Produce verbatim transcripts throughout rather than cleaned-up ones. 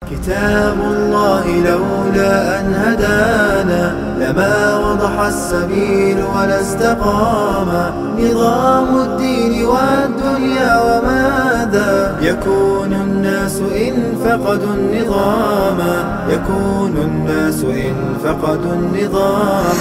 كتاب الله لولا أن هدانا لما وضح السبيل ولا استقاما نظام الدين والدنيا وماذا يكون الناس إن فقدوا النظام يكون الناس إن فقدوا النظام.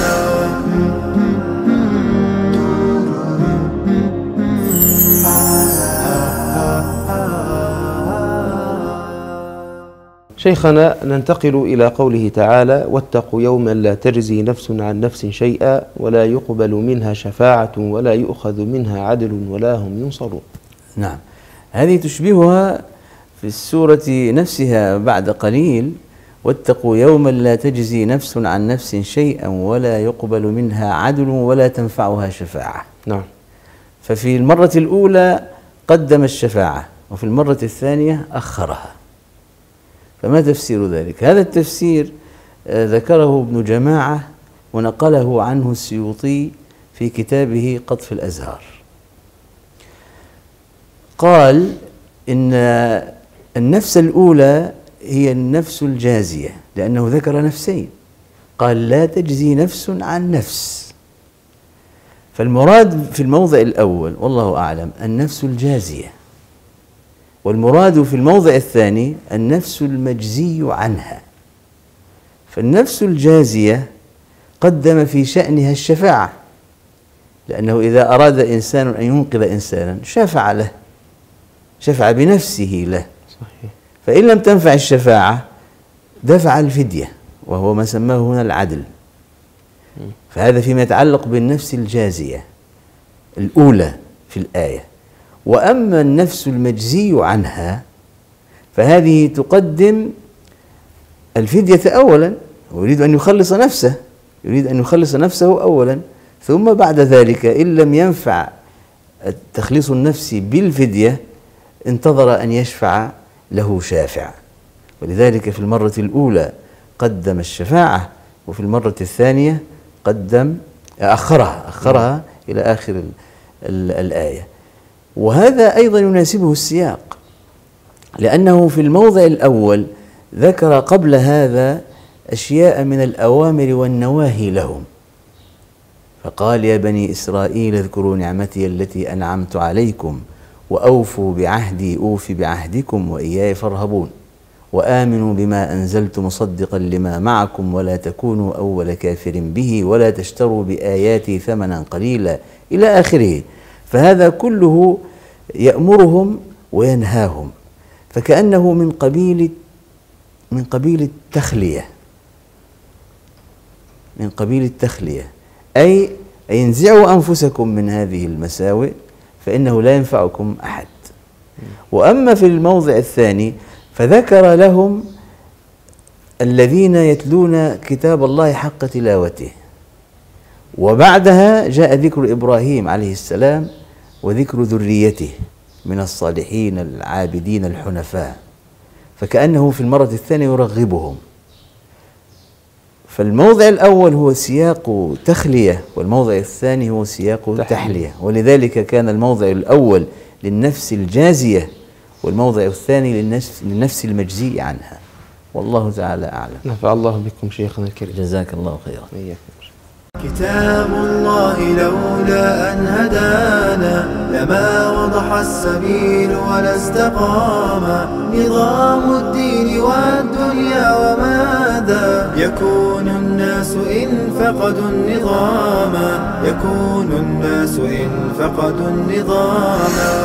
شيخنا، ننتقل إلى قوله تعالى: واتقوا يوما لا تجزي نفس عن نفس شيئا ولا يقبل منها شفاعة ولا يؤخذ منها عدل ولا هم ينصرون. نعم، هذه تشبهها في السورة نفسها بعد قليل: واتقوا يوما لا تجزي نفس عن نفس شيئا ولا يقبل منها عدل ولا تنفعها شفاعة. نعم. ففي المرة الأولى قدم الشفاعة وفي المرة الثانية أخرها. فما تفسير ذلك؟ هذا التفسير ذكره ابن جماعة ونقله عنه السيوطي في كتابه قطف الأزهار. قال إن النفس الأولى هي النفس الجازية، لأنه ذكر نفسين، قال لا تجزي نفس عن نفس، فالمراد في الموضع الأول والله أعلم النفس الجازية، والمراد في الموضع الثاني النفس المجزي عنها. فالنفس الجازية قدم في شأنها الشفاعة، لأنه إذا أراد إنسان أن ينقذ إنسانا شفع له، شفع بنفسه له. صحيح. فإن لم تنفع الشفاعة دفع الفدية، وهو ما سماه هنا العدل. فهذا فيما يتعلق بالنفس الجازية الأولى في الآية. وأما النفس المجزي عنها فهذه تقدم الفدية أولا، ويريد أن يخلص نفسه يريد أن يخلص نفسه أولا، ثم بعد ذلك إن لم ينفع تخليص النفس بالفدية انتظر أن يشفع له شافع. ولذلك في المرة الأولى قدم الشفاعة، وفي المرة الثانية قدم أخرها أخرها إلى آخر ال ال الآية. وهذا أيضا يناسبه السياق، لأنه في الموضع الأول ذكر قبل هذا أشياء من الأوامر والنواهي لهم، فقال: يا بني إسرائيل اذكروا نعمتي التي أنعمت عليكم وأوفوا بعهدي أوف بعهدكم وإياي فارهبون وآمنوا بما أنزلت مصدقا لما معكم ولا تكونوا أول كافر به ولا تشتروا بآياتي ثمنا قليلا إلى آخره. فهذا كله يأمرهم وينهاهم، فكأنه من قبيل من قبيل التخلية من قبيل التخلية أي انزعوا أنفسكم من هذه المساوئ فإنه لا ينفعكم أحد. وأما في الموضع الثاني فذكر لهم الذين يتلون كتاب الله حق تلاوته، وبعدها جاء ذكر إبراهيم عليه السلام وذكر ذريته من الصالحين العابدين الحنفاء، فكأنه في المرة الثانية يرغبهم. فالموضع الأول هو سياق تخلية، والموضع الثاني هو سياق تحلية، ولذلك كان الموضع الأول للنفس الجازية والموضع الثاني للنفس, للنفس المجزي عنها. والله تعالى أعلم. نفع الله بكم شيخنا الكريم، جزاك الله خيرا. كتاب الله لولا أن هدانا لما وضح السبيل ولا استقاما نظام الدين والدنيا وماذا يكون الناس إن فقدوا النظام يكون الناس إن فقدوا النظام.